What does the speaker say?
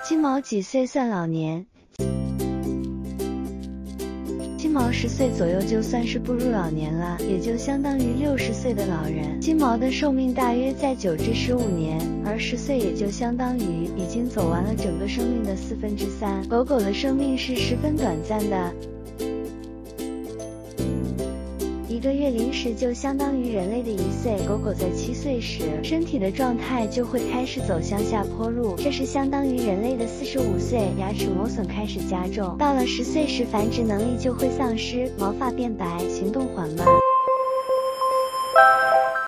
金毛几岁算老年？金毛10岁左右就算是步入老年了，也就相当于60岁的老人。金毛的寿命大约在9至15年，而10岁也就相当于已经走完了整个生命的3/4。狗狗的生命是十分短暂的。1个月龄时就相当于人类的1岁，狗狗在7岁时，身体的状态就会开始走向下坡路，这是相当于人类的45岁，牙齿磨损开始加重。到了10岁时，繁殖能力就会丧失，毛发变白，行动缓慢。